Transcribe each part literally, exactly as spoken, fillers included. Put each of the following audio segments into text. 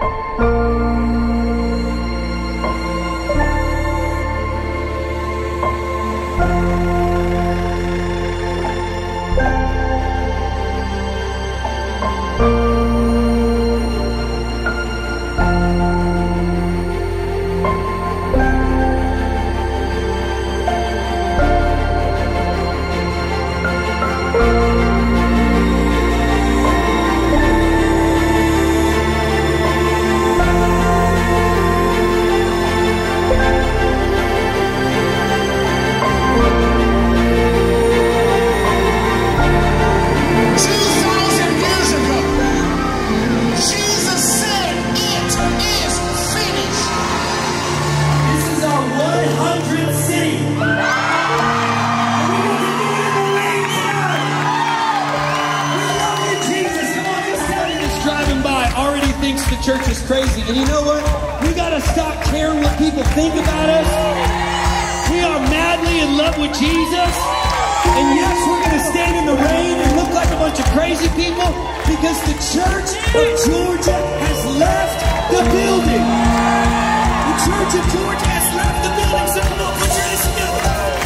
Church is crazy. And you know what? We got to stop caring what people think about us. We are madly in love with Jesus. And yes, we're going to stand in the rain and look like a bunch of crazy people because the Church of Georgia has left the building. The Church of Georgia has left the building. So come on, put your hands together.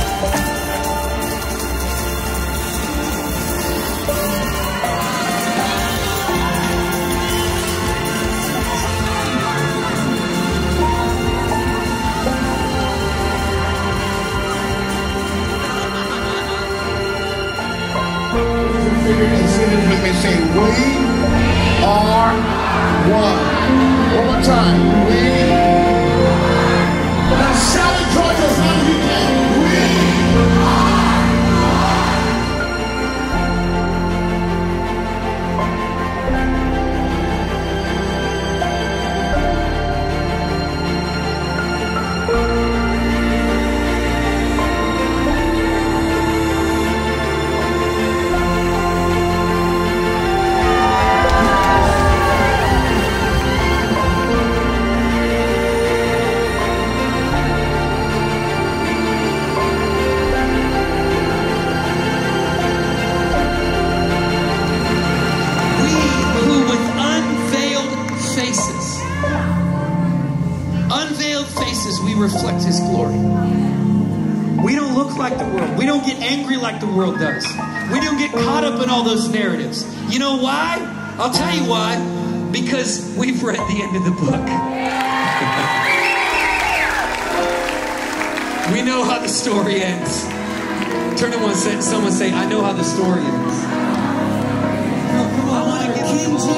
And sing it with me, say, we are one. One more time. We now shout it, Georgia, as loud as you can. We are reflect His glory. We don't look like the world. We don't get angry like the world does. We don't get caught up in all those narratives. You know why? I'll tell you why. Because we've read the end of the book. We know how the story ends. Turn to one, someone say, I know how the story ends. I want to give King